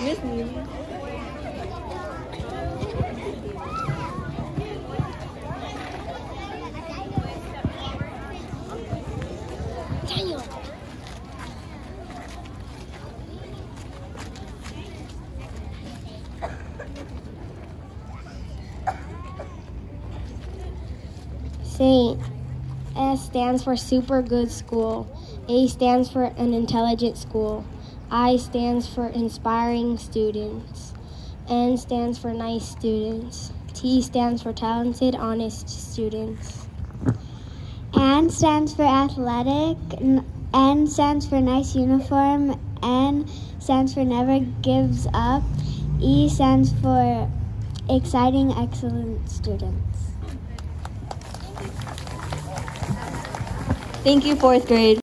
miss me. Saint. S stands for super good school. A stands for an intelligent school. I stands for inspiring students. N stands for nice students. T stands for talented, honest students. N stands for athletic. N stands for nice uniform. N stands for never gives up. E stands for exciting, excellent students. Thank you, fourth grade.